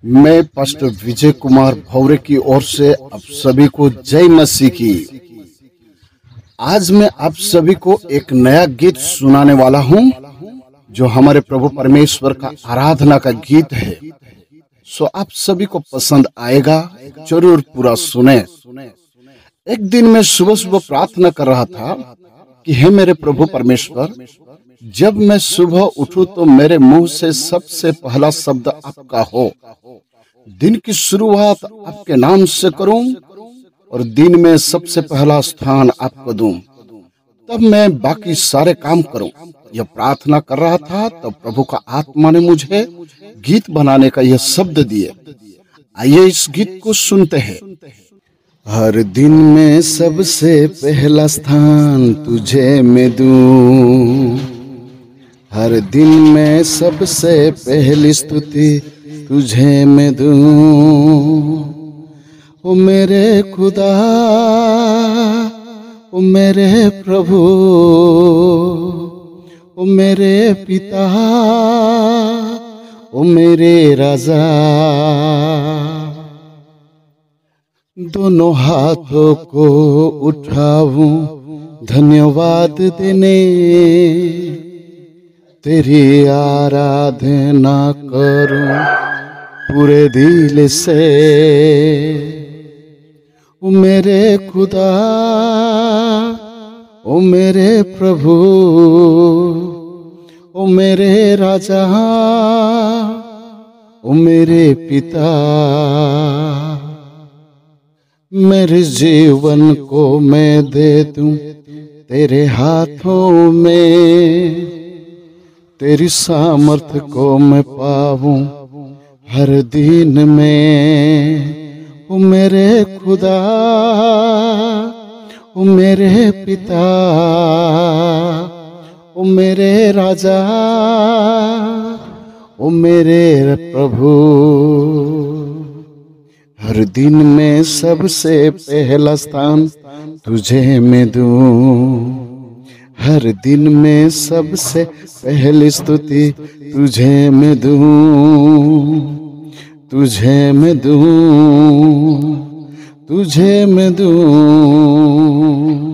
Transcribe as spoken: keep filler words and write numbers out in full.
मैं पास्टर विजय कुमार भौरे की ओर से आप सभी को जय मसीह की। आज मैं आप सभी को एक नया गीत सुनाने वाला हूं जो हमारे प्रभु परमेश्वर का आराधना का गीत है। सो आप सभी को पसंद आएगा, जरूर पूरा सुने। एक दिन मैं सुबह सुबह प्रार्थना कर रहा था कि हे मेरे प्रभु परमेश्वर, जब मैं सुबह उठूं तो मेरे मुंह से सबसे पहला शब्द आपका हो। दिन की शुरुआत आपके नाम से करूं और दिन में सबसे पहला स्थान आपको दूं, तब मैं बाकी सारे काम करूं। यह प्रार्थना कर रहा था तब प्रभु का आत्मा ने मुझे गीत बनाने का यह शब्द दिए। आइए इस गीत को सुनते हैं। हर दिन में सबसे पहला स्थान तुझे मैं दूं, हर दिन में सबसे पहली स्तुति तुझे मैं दूं। ओ मेरे खुदा, ओ मेरे प्रभु, ओ मेरे पिता, ओ मेरे राजा। दोनों हाथों को उठाऊं धन्यवाद देने, तेरी आराधना करूं पूरे दिल से। ओ मेरे खुदा, ओ मेरे प्रभु, ओ मेरे राजा, ओ मेरे पिता। मेरे जीवन को मैं दे दूं तेरे हाथों में, तेरी सामर्थ को मैं पाऊं हर दिन में। ओ मेरे खुदा, ओ मेरे पिता, ओ मेरे राजा, ओ मेरे प्रभु। हर दिन में सबसे पहला स्थान तुझे मैं दूं, हर दिन में सबसे पहली स्तुति तुझे मैं दूं, तुझे मैं दूं, तुझे मैं दूं।